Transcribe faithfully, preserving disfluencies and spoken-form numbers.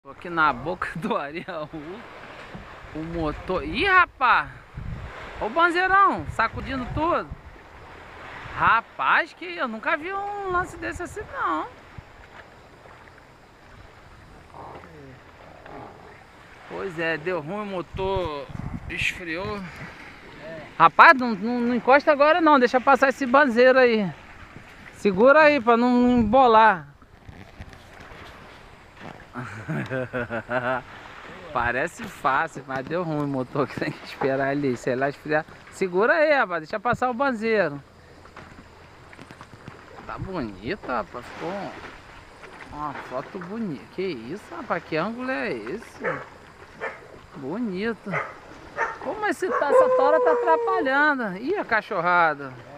Tô aqui na boca do Ariel, o motor. Ih, rapaz! Ô banzeirão, sacudindo tudo. Rapaz, que eu nunca vi um lance desse assim não. Pois é, deu ruim, o motor esfriou. Rapaz, não, não, não encosta agora não, deixa passar esse banzeiro aí. Segura aí pra não embolar. Parece fácil, mas deu ruim o motor, que tem que esperar ali, sei lá, esfriar. Segura aí, rapaz, deixa passar o banzeiro. Tá bonito, rapaz, ficou uma foto bonita. Que isso, rapaz, que ângulo é esse? Bonito. Como esse, essa tora tá atrapalhando. Ih, a cachorrada.